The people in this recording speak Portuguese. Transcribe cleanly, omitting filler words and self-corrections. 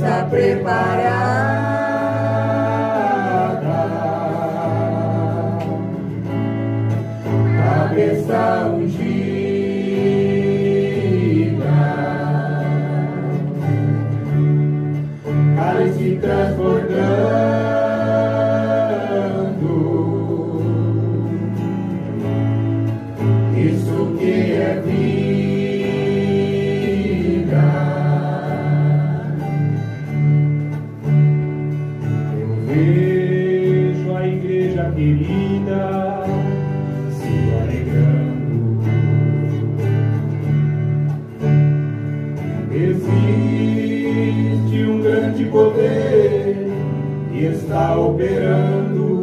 está preparada. Cabeça ungida, cálice transbordando, isso que é vida. Eu vejo a igreja querida se alegrando. Existe um grande poder que está operando